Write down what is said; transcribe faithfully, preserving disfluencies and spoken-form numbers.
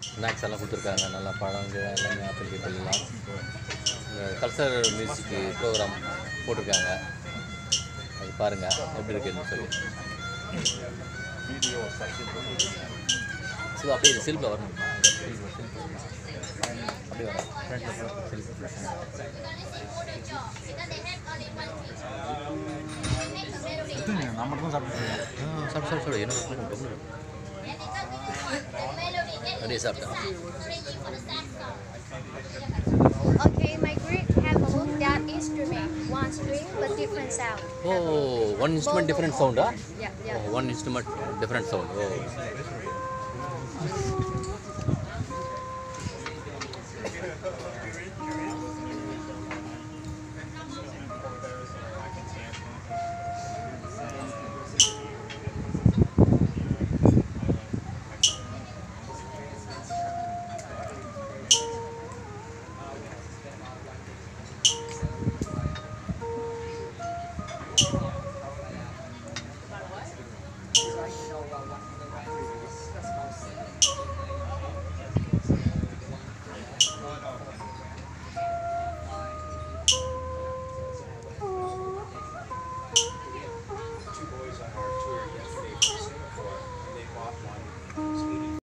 Snacks எல்லாம் கொடுத்துருக்காங்க. நல்லா பழம் எல்லாமே ஆப்பிள் பீப்பிள் எல்லாம் இந்த கல்ச்சரல் மியூசிக் ப்ரோக்ராம் போட்டிருக்காங்க. அது பாருங்கள் எப்படி இருக்குன்னு சொல்லி. ஸோ அப்படியே செல்ஃபில் வரணும். அப்படியே வரணும். நான் மட்டும் சாப்பிட்டு சாப்பிட்டு சாப்பிட்டு சாப்பிடு என்ன அப்படியே சாப்பிட்டேன். Okay, my group have a look that instrument. One string but different sound. Oh, one instrument different sound, ah? Yeah, yeah. Oh, one instrument different sound. Oh.